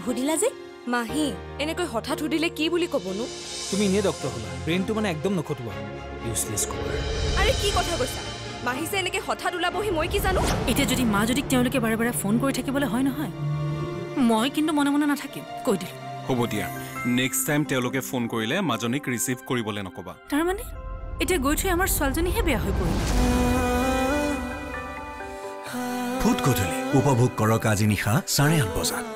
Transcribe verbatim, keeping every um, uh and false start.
সুধিলা যে মাহী এনেকৈ হঠাৎ সুধিলে কি বুলি ক'বনো তুমি ইনে ডক্টৰ হ'লা ব্ৰেইনটো মানে একদম নখটুৱা ইউজলেছ কভাৰ আৰে কি কথা কৈছা মাহী যে এনেকৈ হঠাৎ ওলাবহি মই কি জানো এতিয়া যদি মা যদি তেওঁলোকে বাৰে বাৰে ফোন কৰি থাকিবলৈ হয় নহয় মই কিন্তু মনে মনে নাথাকিম কৈ দিলোঁ হ'ব দিয়া নেক্সট টাইম তেওঁলোকে ফোন কৰিলে মাজনীক ৰিচিভ কৰিবলৈ নকবা তাৰমানে এতিয়া গৈ থৈ আমাৰ ছোৱালীজনীহে বেয়া হৈ পৰিল ফুট গধূলি উপভোগ কৰক আজি নিশা চাৰে আঠ বজাত